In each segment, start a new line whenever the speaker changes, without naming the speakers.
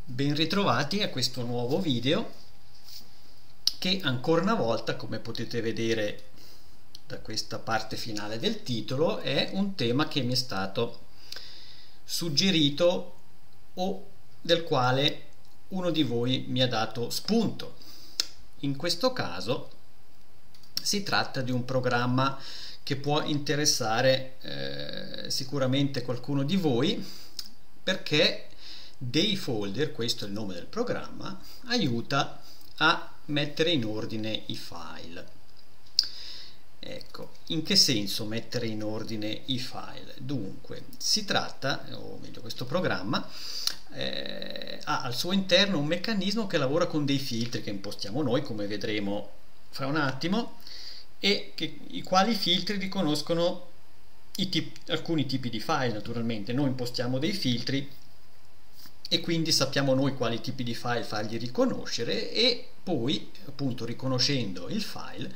Ben ritrovati a questo nuovo video che ancora una volta, come potete vedere da questa parte finale del titolo, è un tema che mi è stato suggerito o del quale uno di voi mi ha dato spunto. In questo caso si tratta di un programma che può interessare sicuramente qualcuno di voi, perché Dayfolder, questo è il nome del programma, aiuta a mettere in ordine i file. Ecco, in che senso mettere in ordine i file? Dunque, si tratta, o meglio, questo programma ha al suo interno un meccanismo che lavora con dei filtri che impostiamo noi, come vedremo fra un attimo, e i quali filtri riconoscono alcuni tipi di file. Naturalmente noi impostiamo dei filtri e quindi sappiamo noi quali tipi di file fargli riconoscere, e poi, appunto, riconoscendo il file,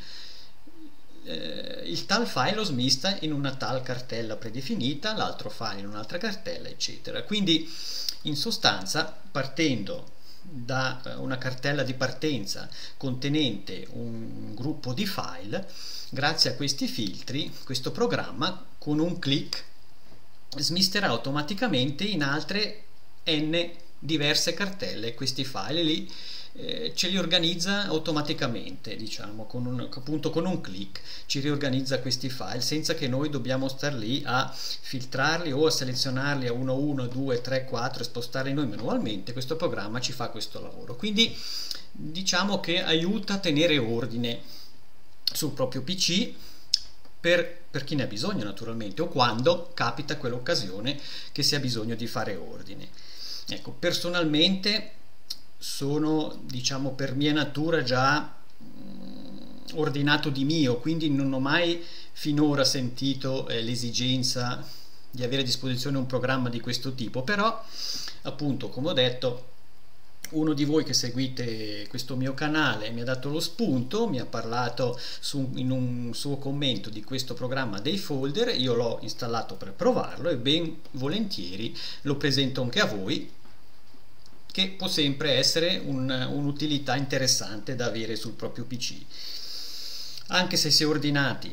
il tal file lo smista in una tal cartella predefinita, l'altro file in un'altra cartella, eccetera. Quindi in sostanza, partendo da una cartella di partenza contenente un gruppo di file, grazie a questi filtri questo programma con un clic smisterà automaticamente in altre n diverse cartelle questi file. Lì ce li organizza automaticamente, diciamo, appunto con un clic ci riorganizza questi file senza che noi dobbiamo star lì a filtrarli o a selezionarli a 1, 1, 2, 3, 4 e spostarli noi manualmente. Questo programma ci fa questo lavoro, quindi diciamo che aiuta a tenere ordine sul proprio PC per chi ne ha bisogno, naturalmente, o quando capita quell'occasione che si ha bisogno di fare ordine. Ecco, personalmente sono, diciamo, per mia natura già ordinato di mio, quindi non ho mai finora sentito l'esigenza di avere a disposizione un programma di questo tipo. Però, appunto, come ho detto, uno di voi che seguite questo mio canale mi ha dato lo spunto, mi ha parlato in un suo commento di questo programma Dayfolder. Io l'ho installato per provarlo e ben volentieri lo presento anche a voi, che può sempre essere un'utilità interessante da avere sul proprio PC. Anche se si è ordinati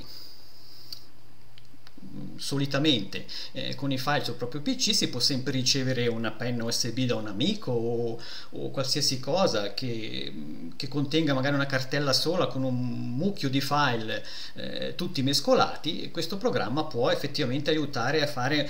solitamente con i file sul proprio PC, si può sempre ricevere una penna USB da un amico o qualsiasi cosa che contenga magari una cartella sola con un mucchio di file tutti mescolati, e questo programma può effettivamente aiutare a fare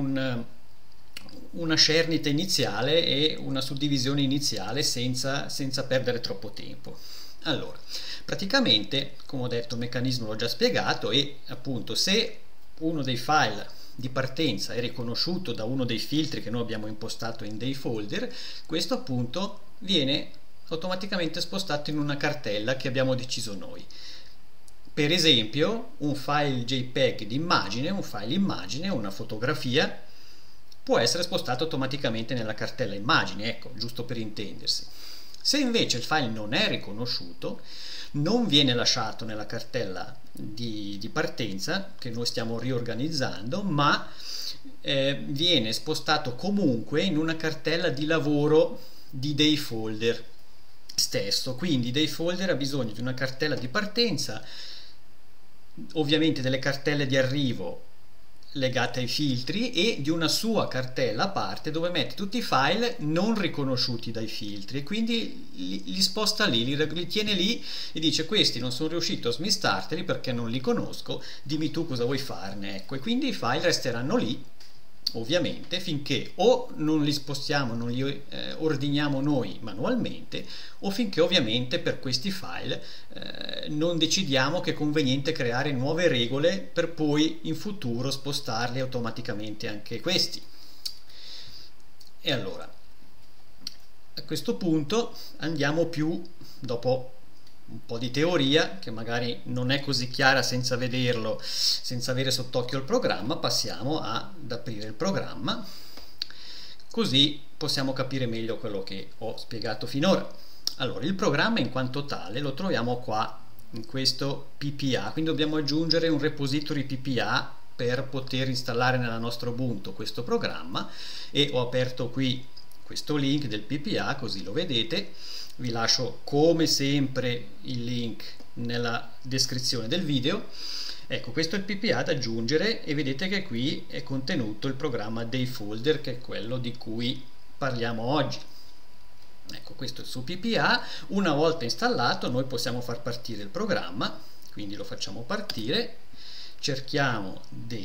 una cernita iniziale e una suddivisione iniziale senza perdere troppo tempo. Allora, praticamente, come ho detto, il meccanismo l'ho già spiegato, e appunto se uno dei file di partenza è riconosciuto da uno dei filtri che noi abbiamo impostato in Dayfolder, questo appunto viene automaticamente spostato in una cartella che abbiamo deciso noi. Per esempio, un file JPEG di immagine, un file immagine, una fotografia, può essere spostato automaticamente nella cartella immagini, ecco, giusto per intendersi. Se invece il file non è riconosciuto, non viene lasciato nella cartella di partenza che noi stiamo riorganizzando, ma viene spostato comunque in una cartella di lavoro di Dayfolder stesso. Quindi Dayfolder ha bisogno di una cartella di partenza, ovviamente delle cartelle di arrivo legate ai filtri, e di una sua cartella a parte dove mette tutti i file non riconosciuti dai filtri, e quindi li sposta lì, li tiene lì e dice: questi non sono riuscito a smistarteli perché non li conosco, dimmi tu cosa vuoi farne. Ecco, e quindi i file resteranno lì ovviamente finché o non li spostiamo, non li ordiniamo noi manualmente, o finché ovviamente per questi file non decidiamo che è conveniente creare nuove regole per poi in futuro spostarli automaticamente anche questi. E allora, a questo punto andiamo più, dopo un po' di teoria che magari non è così chiara senza vederlo, senza avere sott'occhio il programma, passiamo ad aprire il programma, così possiamo capire meglio quello che ho spiegato finora. Allora, il programma in quanto tale lo troviamo qua in questo PPA, quindi dobbiamo aggiungere un repository PPA per poter installare nella nostra Ubuntu questo programma, e ho aperto qui questo link del PPA, così lo vedete. Vi lascio come sempre il link nella descrizione del video. Ecco, questo è il PPA da aggiungere e vedete che qui è contenuto il programma Dayfolder, che è quello di cui parliamo oggi. Ecco, questo è il suo PPA. Una volta installato noi possiamo far partire il programma, quindi lo facciamo partire, cerchiamo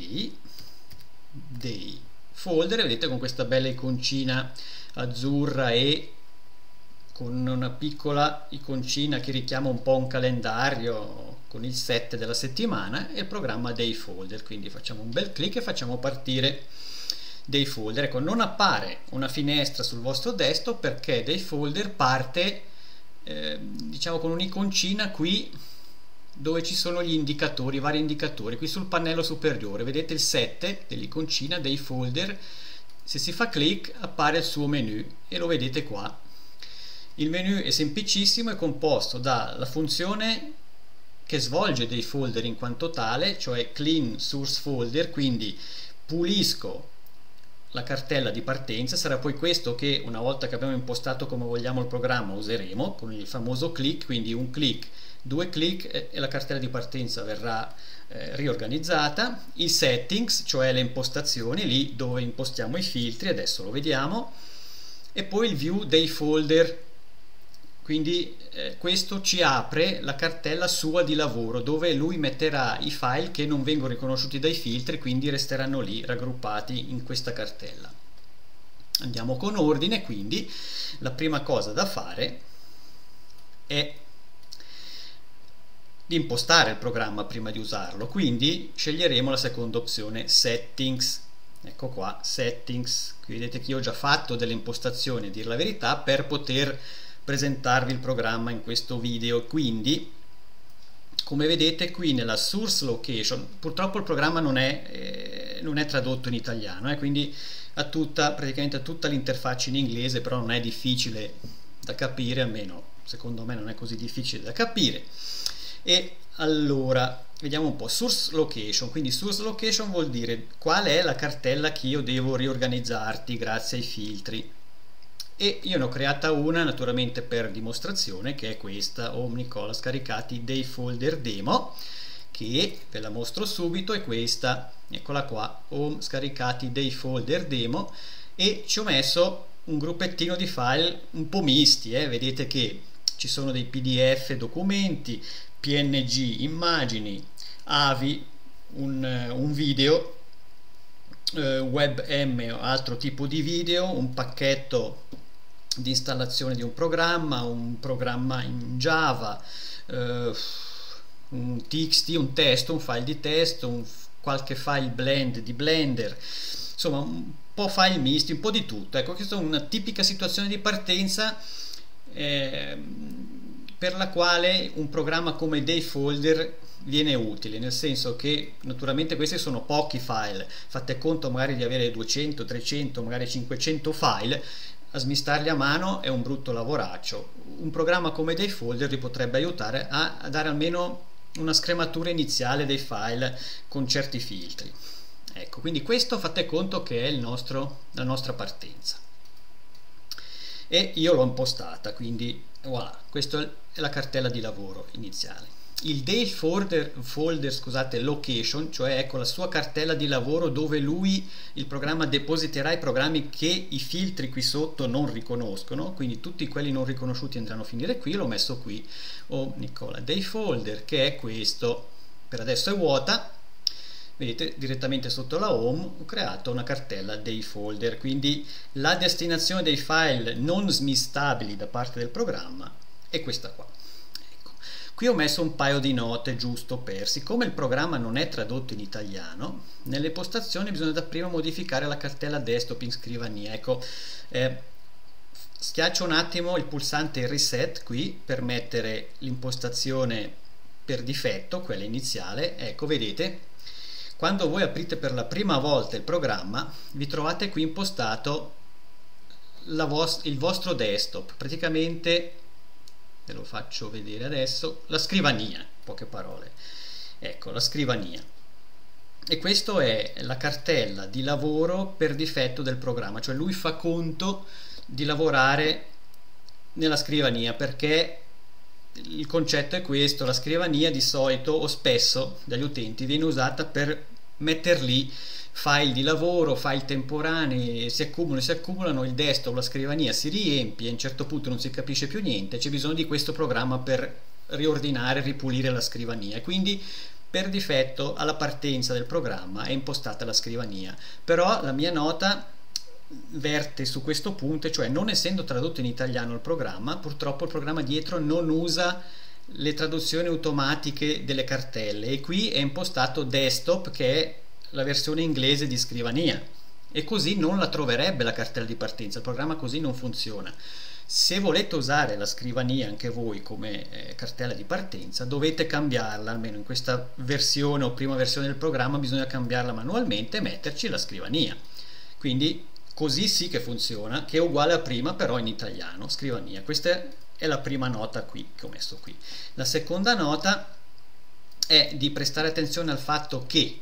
Dayfolder, vedete con questa bella iconcina azzurra e con una piccola iconcina che richiama un po' un calendario con il 7 della settimana, e il programma Dayfolder. Quindi facciamo un bel clic e facciamo partire Dayfolder. Ecco, non appare una finestra sul vostro desktop perché Dayfolder parte diciamo con un'iconcina qui dove ci sono gli indicatori, vari indicatori, qui sul pannello superiore vedete il 7 dell'iconcina Dayfolder. Se si fa clic appare il suo menu e lo vedete qua. Il menu è semplicissimo, è composto dalla funzione che svolge Dayfolder in quanto tale, cioè clean source folder, quindi pulisco la cartella di partenza. Sarà poi questo che, una volta che abbiamo impostato come vogliamo il programma, useremo con il famoso click, quindi un click, due click e la cartella di partenza verrà riorganizzata. I settings, cioè le impostazioni, lì dove impostiamo i filtri, adesso lo vediamo, e poi il view Dayfolder. Quindi questo ci apre la cartella sua di lavoro dove lui metterà i file che non vengono riconosciuti dai filtri, quindi resteranno lì raggruppati in questa cartella. Andiamo con ordine, quindi la prima cosa da fare è di impostare il programma prima di usarlo, quindi sceglieremo la seconda opzione, Settings. Ecco qua, Settings. Qui vedete che io ho già fatto delle impostazioni, a dire la verità, per poter presentarvi il programma in questo video. Quindi come vedete qui nella source location, purtroppo il programma non è tradotto in italiano, quindi ha praticamente tutta l'interfaccia in inglese, però non è difficile da capire, almeno secondo me non è così difficile da capire. E allora vediamo un po', source location. Quindi source location vuol dire qual è la cartella che io devo riorganizzarti grazie ai filtri, e io ne ho creata una naturalmente per dimostrazione, che è questa, Home Nicola scaricati Dayfolder demo, che ve la mostro subito. È questa, eccola qua, Home scaricati Dayfolder demo, e ci ho messo un gruppettino di file un po' misti, vedete che ci sono dei PDF documenti, PNG immagini, AVI, un video, WebM o altro tipo di video, un pacchetto di installazione di un programma in Java, un TXT, un testo, un file di testo, qualche file blend di Blender, insomma un po' file misti, un po' di tutto. Ecco, questa è una tipica situazione di partenza per la quale un programma come Dayfolder viene utile, nel senso che naturalmente questi sono pochi file, fate conto magari di avere 200, 300, magari 500 file, a smistarli a mano è un brutto lavoraccio. Un programma come Dayfolder vi potrebbe aiutare a dare almeno una scrematura iniziale dei file con certi filtri. Ecco, quindi questo fate conto che è la nostra partenza. E io l'ho impostata, quindi voilà, questa è la cartella di lavoro iniziale. Il Dayfolder location, cioè ecco la sua cartella di lavoro dove il programma depositerà i programmi che i filtri qui sotto non riconoscono, quindi tutti quelli non riconosciuti andranno a finire qui. L'ho messo qui, Nicola Dayfolder, che è questo, per adesso è vuota. Vedete, direttamente sotto la home ho creato una cartella Dayfolder, quindi la destinazione dei file non smistabili da parte del programma è questa qua. Ecco. Qui ho messo un paio di note giusto per, siccome il programma non è tradotto in italiano, nelle postazioni bisogna dapprima modificare la cartella desktop in scrivania. Ecco, schiaccio un attimo il pulsante reset qui per mettere l'impostazione per difetto, quella iniziale. Ecco, vedete, quando voi aprite per la prima volta il programma vi trovate qui impostato il vostro desktop, praticamente ve lo faccio vedere adesso, la scrivania, in poche parole. Ecco, la scrivania. E questa è la cartella di lavoro per difetto del programma, cioè lui fa conto di lavorare nella scrivania, perché il concetto è questo: la scrivania di solito o spesso dagli utenti viene usata per mettere lì file di lavoro, file temporanei, si accumulano, il desktop, la scrivania si riempie, a un certo punto non si capisce più niente, c'è bisogno di questo programma per riordinare, ripulire la scrivania, e quindi per difetto alla partenza del programma è impostata la scrivania. Però la mia nota verte su questo punto, cioè non essendo tradotto in italiano il programma, purtroppo il programma dietro non usa le traduzioni automatiche delle cartelle, e qui è impostato desktop, che è la versione inglese di scrivania, e così non la troverebbe la cartella di partenza. Il programma così non funziona. Se volete usare la scrivania anche voi come cartella di partenza, dovete cambiarla, almeno in questa versione o prima versione del programma bisogna cambiarla manualmente e metterci la scrivania. Quindi così sì che funziona, che è uguale a prima però in italiano, scrivania. Questa è la prima nota qui che ho messo qui. La seconda nota è di prestare attenzione al fatto che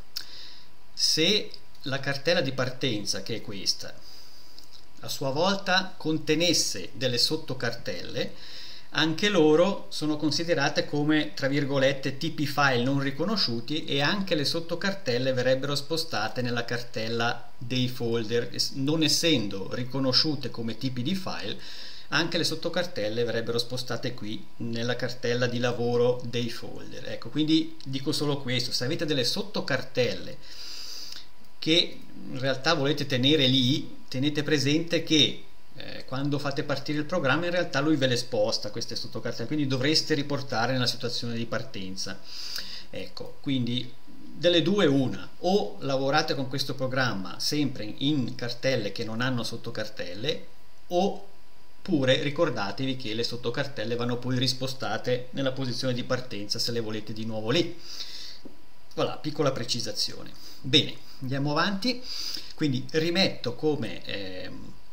se la cartella di partenza, che è questa, a sua volta contenesse delle sottocartelle, anche loro sono considerate come, tra virgolette, tipi file non riconosciuti, e anche le sottocartelle verrebbero spostate nella cartella dei folder. Non essendo riconosciute come tipi di file, anche le sottocartelle verrebbero spostate qui nella cartella di lavoro dei folder. Ecco, quindi dico solo questo: se avete delle sottocartelle che in realtà volete tenere lì, tenete presente che quando fate partire il programma in realtà lui ve le sposta queste sottocartelle, quindi dovreste riportare nella situazione di partenza. Ecco, quindi delle due una: o lavorate con questo programma sempre in cartelle che non hanno sottocartelle, oppure ricordatevi che le sottocartelle vanno poi rispostate nella posizione di partenza se le volete di nuovo lì. Voilà, piccola precisazione. Bene, andiamo avanti. Quindi rimetto come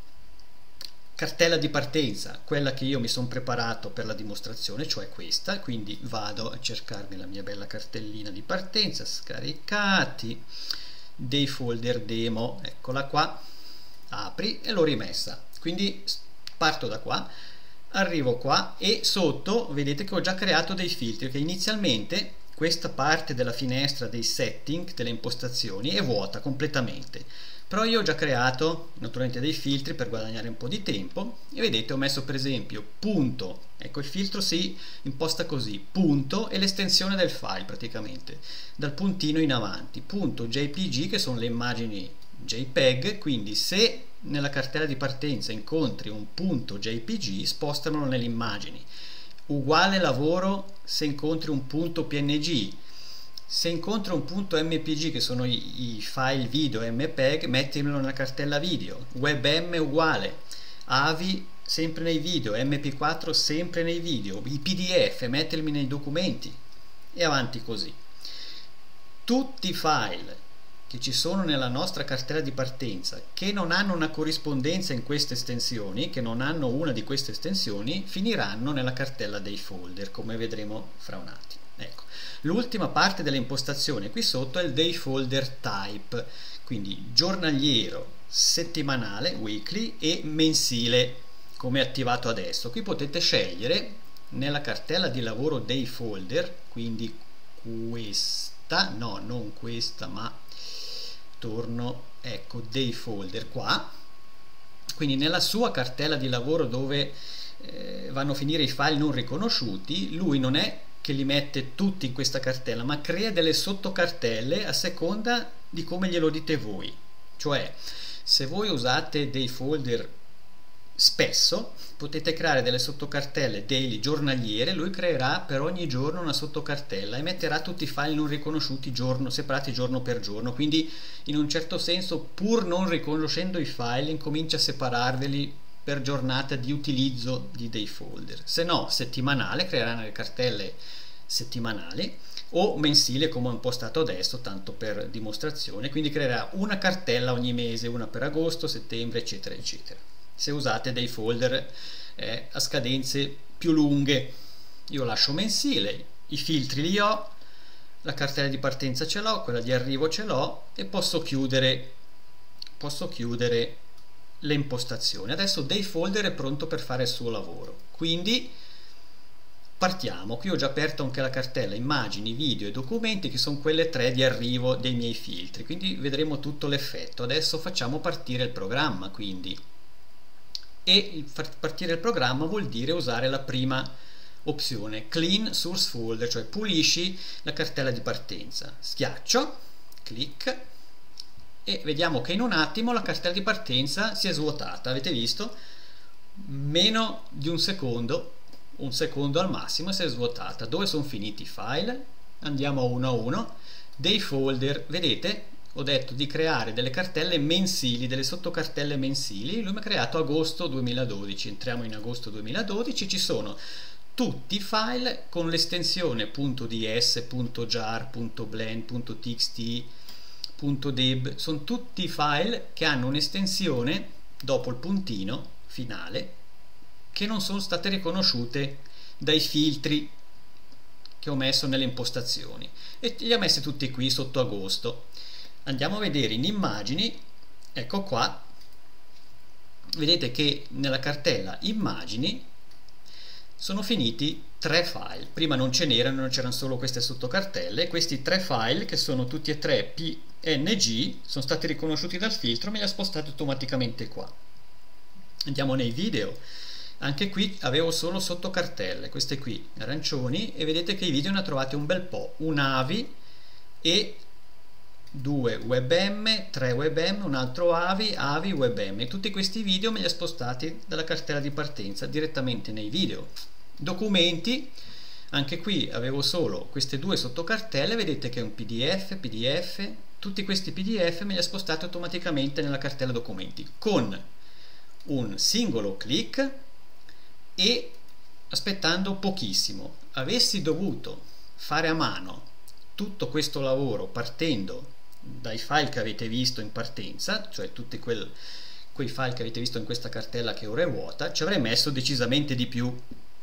cartella di partenza quella che io mi sono preparato per la dimostrazione, cioè questa. Quindi vado a cercarmi la mia bella cartellina di partenza, scaricati, dei folder demo, eccola qua, apri e l'ho rimessa. Quindi parto da qua, arrivo qua e sotto vedete che ho già creato dei filtri, che inizialmente questa parte della finestra dei setting, delle impostazioni, è vuota completamente, però io ho già creato naturalmente dei filtri per guadagnare un po' di tempo, e vedete ho messo per esempio punto, ecco il filtro si imposta così, punto e l'estensione del file praticamente, dal puntino in avanti, punto JPG, che sono le immagini JPEG, quindi se nella cartella di partenza incontri un punto JPG, spostamelo nelle immagini. Uguale lavoro se incontri un punto PNG. Se incontri un punto MPG, che sono i file video MPEG, mettimelo nella cartella video. WebM uguale, AVI sempre nei video, MP4 sempre nei video, i PDF mettermi nei documenti, e avanti così. Tutti i file che ci sono nella nostra cartella di partenza che non hanno una corrispondenza in queste estensioni, che non hanno una di queste estensioni, finiranno nella cartella dei folder, come vedremo fra un attimo. Ecco, l'ultima parte delle impostazioni qui sotto è il dei folder type, quindi giornaliero, settimanale, weekly, e mensile, come attivato adesso. Qui potete scegliere nella cartella di lavoro dei folder, quindi questa, no, non questa, ma torno, ecco, dei folder qua, quindi nella sua cartella di lavoro dove vanno a finire i file non riconosciuti, lui non è che li mette tutti in questa cartella, ma crea delle sottocartelle a seconda di come glielo dite voi. Cioè, se voi usate dei folder spesso, potete creare delle sottocartelle daily, giornaliere. Lui creerà per ogni giorno una sottocartella e metterà tutti i file non riconosciuti separati giorno per giorno, quindi in un certo senso, pur non riconoscendo i file, incomincia a separarveli per giornata di utilizzo dei folder. Se no, settimanale, creerà delle cartelle settimanali, o mensile come ho impostato adesso, tanto per dimostrazione, quindi creerà una cartella ogni mese, una per agosto, settembre, eccetera eccetera, se usate dei folder a scadenze più lunghe. Io lascio mensile, i filtri li ho, la cartella di partenza ce l'ho, quella di arrivo ce l'ho, e posso chiudere le impostazioni. Adesso Day Folder è pronto per fare il suo lavoro, quindi partiamo. Qui ho già aperto anche la cartella immagini, video e documenti, che sono quelle 3 di arrivo dei miei filtri, quindi vedremo tutto l'effetto. Adesso facciamo partire il programma, quindi, e far partire il programma vuol dire usare la prima opzione, Clean Source Folder, cioè pulisci la cartella di partenza. Schiaccio, clic, e vediamo che in un attimo la cartella di partenza si è svuotata. Avete visto? Meno di un secondo al massimo si è svuotata. Dove sono finiti i file? Andiamo uno a uno. Dei folder, vedete? Ho detto di creare delle cartelle mensili, delle sottocartelle mensili. Lui mi ha creato agosto 2012. Entriamo in agosto 2012, ci sono tutti i file con l'estensione .ds, .jar, .blend, .txt, .deb. Sono tutti file che hanno un'estensione dopo il puntino finale, che non sono state riconosciute dai filtri che ho messo nelle impostazioni, e li ho messi tutti qui sotto agosto. Andiamo a vedere in immagini, ecco qua, vedete che nella cartella immagini sono finiti 3 file. Prima non ce n'erano, c'erano solo queste sottocartelle. Questi 3 file, che sono tutti e 3 PNG, sono stati riconosciuti dal filtro, me li ha spostati automaticamente qua. Andiamo nei video. Anche qui avevo solo sottocartelle, queste qui arancioni, e vedete che i video ne ho trovati un bel po', un AVI e 2 WebM, 3 WebM, un altro AVI, WebM. Tutti questi video me li ha spostati dalla cartella di partenza direttamente nei video. Documenti, anche qui avevo solo queste 2 sottocartelle, vedete che è un PDF, tutti questi PDF me li ha spostati automaticamente nella cartella documenti con un singolo clic e aspettando pochissimo. Avessi dovuto fare a mano tutto questo lavoro partendo dai file che avete visto in partenza, cioè tutti quei file che avete visto in questa cartella che ora è vuota, ci avrei messo decisamente di più.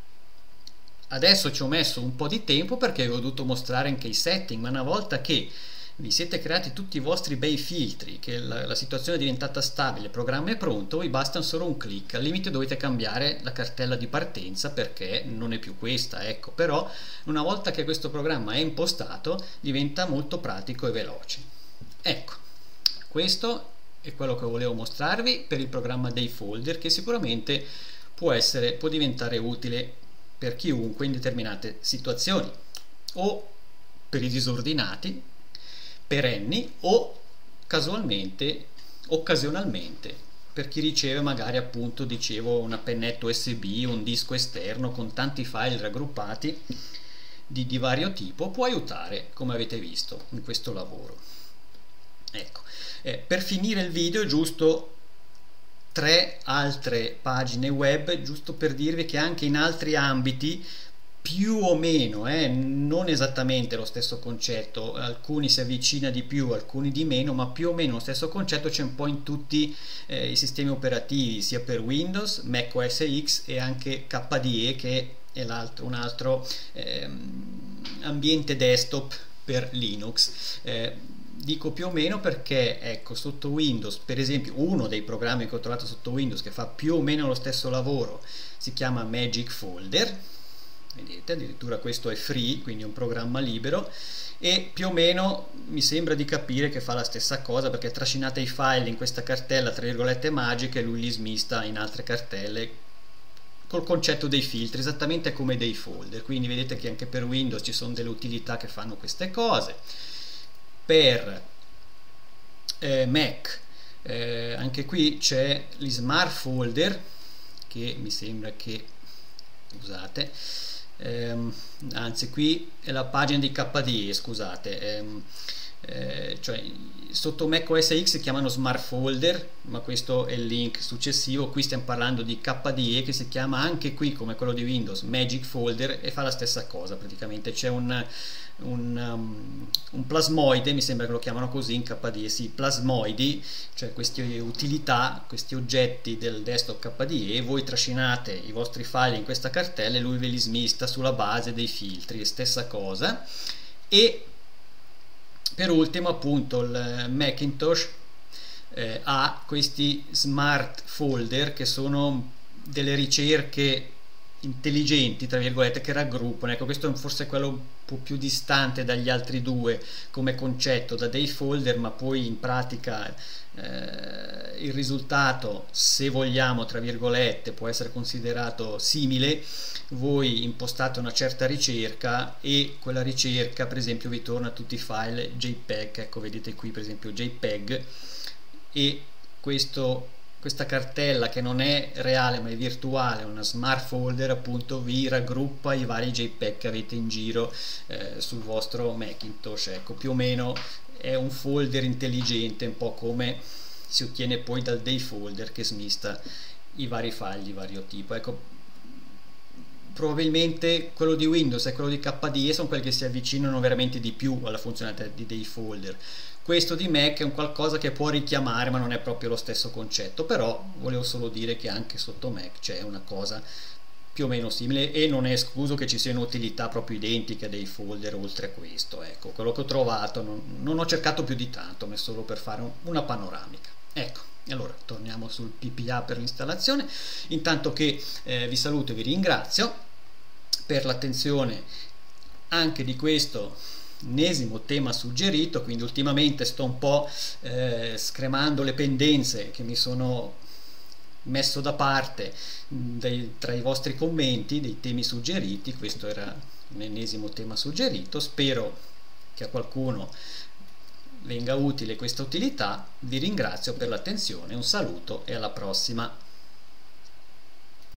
Adesso ci ho messo un po' di tempo perché avevo dovuto mostrare anche i setting, ma una volta che vi siete creati tutti i vostri bei filtri, che la situazione è diventata stabile, il programma è pronto, vi basta solo un clic. Al limite dovete cambiare la cartella di partenza perché non è più questa, ecco. Però una volta che questo programma è impostato diventa molto pratico e veloce. Ecco, questo è quello che volevo mostrarvi per il programma Day Folder, che sicuramente può diventare utile per chiunque in determinate situazioni, o per i disordinati, perenni, o casualmente, occasionalmente, per chi riceve magari, appunto, dicevo, una pennetta USB, un disco esterno con tanti file raggruppati di vario tipo. Può aiutare, come avete visto, in questo lavoro. Ecco, per finire il video, giusto 3 altre pagine web, giusto per dirvi che anche in altri ambiti, più o meno, non esattamente lo stesso concetto, alcuni si avvicina di più, alcuni di meno, ma più o meno lo stesso concetto c'è un po' in tutti i sistemi operativi, sia per Windows, Mac OS X e anche KDE, che è un altro ambiente desktop per Linux. Dico più o meno perché, ecco, sotto Windows, per esempio, uno dei programmi che ho trovato sotto Windows che fa più o meno lo stesso lavoro si chiama Magic Folder. Vedete, addirittura questo è free, quindi è un programma libero, e più o meno mi sembra di capire che fa la stessa cosa, perché trascinate i file in questa cartella tra virgolette magiche e lui li smista in altre cartelle col concetto dei filtri, esattamente come dei folder. Quindi vedete che anche per Windows ci sono delle utilità che fanno queste cose. Per Mac anche qui c'è gli smart folder, che mi sembra che usate, anzi qui è la pagina di KDE, scusate, cioè sotto Mac OS X si chiamano smart folder, ma questo è il link successivo. Qui stiamo parlando di KDE, che si chiama anche qui, come quello di Windows, Magic Folder, e fa la stessa cosa praticamente. C'è un plasmoide, mi sembra che lo chiamano così in KDE, sì, plasmoidi, cioè queste utilità, questi oggetti del desktop KDE. Voi trascinate i vostri file in questa cartella e lui ve li smista sulla base dei filtri, stessa cosa. E per ultimo, appunto, il Macintosh ha questi smart folder, che sono delle ricerche intelligenti, tra virgolette, che raggruppano. Ecco, questo è forse quello un po' più distante dagli altri due come concetto, da dei folder, ma poi in pratica il risultato, se vogliamo, tra virgolette, può essere considerato simile. Voi impostate una certa ricerca e quella ricerca, per esempio, vi torna tutti i file JPEG. Ecco, vedete qui per esempio JPEG, e questa cartella, che non è reale ma è virtuale, una smart folder, appunto vi raggruppa i vari JPEG che avete in giro sul vostro Macintosh. Ecco, più o meno è un folder intelligente, un po' come si ottiene poi dal dei folder, che smista i vari file di vario tipo. Ecco, probabilmente quello di Windows e quello di KDE sono quelli che si avvicinano veramente di più alla funzionalità dei folder. Questo di Mac è un qualcosa che può richiamare, ma non è proprio lo stesso concetto. Però volevo solo dire che anche sotto Mac c'è una cosa più o meno simile, e non è escluso che ci sia un'utilità proprio identica dei folder oltre a questo. Ecco, quello che ho trovato, non ho cercato più di tanto, ma è solo per fare una panoramica. Ecco, allora torniamo sul PPA per l'installazione. Intanto che vi saluto e vi ringrazio per l'attenzione anche di questo ennesimo tema suggerito. Quindi ultimamente sto un po' scremando le pendenze che mi sono messo da parte tra i vostri commenti dei temi suggeriti. Questo era un ennesimo tema suggerito, spero che a qualcuno venga utile questa utilità. Vi ringrazio per l'attenzione, un saluto e alla prossima.